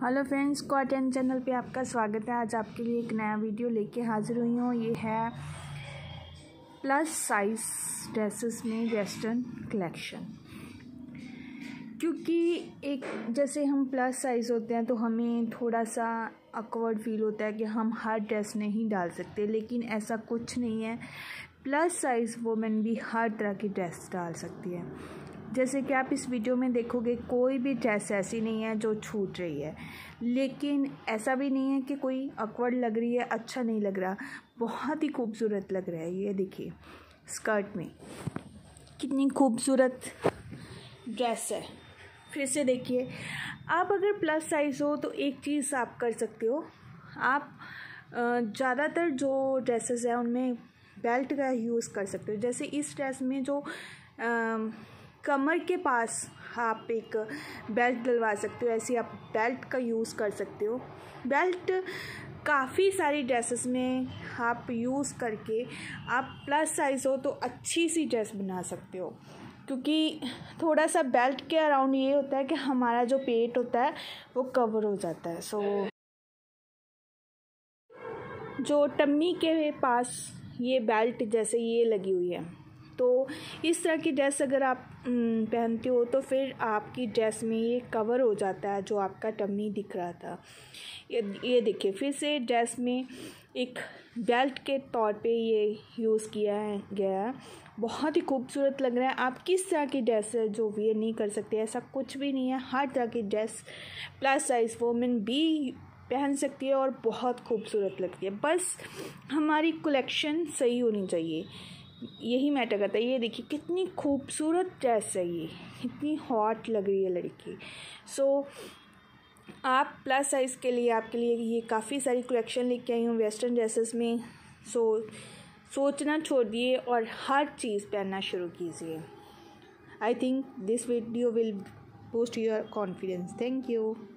Hello friends, cotton channel पे आपका स्वागत है। आज आपके लिए एक नया वीडियो लेके हाजिर हुई हूँ। ये है प्लस साइज ड्रेसेस में वेस्टर्न कलेक्शन। क्योंकि एक जैसे हम प्लस साइज़ होते हैं तो हमें थोड़ा सा ऑकवर्ड फील होता है कि हम हर ड्रेस नहीं डाल सकते, लेकिन ऐसा कुछ नहीं है। प्लस साइज़ वुमेन भी हर तरह की ड्रेस डाल सकती है। जैसे कि आप इस वीडियो में देखोगे, कोई भी ड्रेस ऐसी नहीं है जो छूट रही है, लेकिन ऐसा भी नहीं है कि कोई ऑकवर्ड लग रही है, अच्छा नहीं लग रहा, बहुत ही खूबसूरत लग रहा है। ये देखिए, स्कर्ट में कितनी खूबसूरत ड्रेस है। फिर से देखिए, आप अगर प्लस साइज़ हो तो एक चीज़ आप कर सकते हो, आप ज़्यादातर जो ड्रेसेस हैं उनमें बेल्ट का यूज़ कर सकते हो। जैसे इस ड्रेस में जो कमर के पास आप एक बेल्ट डलवा सकते हो, ऐसे आप बेल्ट का यूज़ कर सकते हो। बेल्ट काफ़ी सारी ड्रेसेस में आप यूज़ करके आप प्लस साइज़ हो तो अच्छी सी ड्रेस बना सकते हो। क्योंकि थोड़ा सा बेल्ट के अराउंड ये होता है कि हमारा जो पेट होता है वो कवर हो जाता है। सो जो टम्मी के पास ये बेल्ट जैसे ये लगी हुई है, तो इस तरह की ड्रेस अगर आप पहनते हो तो फिर आपकी ड्रेस में ये कवर हो जाता है जो आपका टम्मी दिख रहा था। ये देखिए, फिर से ड्रेस में एक बेल्ट के तौर पे ये यूज़ किया गया है। बहुत ही खूबसूरत लग रहा है। आप किस तरह की ड्रेस है जो वियर नहीं कर सकते, ऐसा कुछ भी नहीं है। हर तरह की ड्रेस प्लस साइज़ वुमेन भी पहन सकती है और बहुत खूबसूरत लगती है। बस हमारी कलेक्शन सही होनी चाहिए, यही मैटर करता है। ये देखिए कितनी खूबसूरत ड्रेस है, ये इतनी हॉट लग रही है लड़की। सो आप प्लस साइज़ के लिए आपके लिए ये काफ़ी सारी कलेक्शन लेके आई हूँ वेस्टर्न ड्रेसेस में। सोचना छोड़िए और हर चीज़ पहनना शुरू कीजिए। I think this video will boost your confidence. Thank you.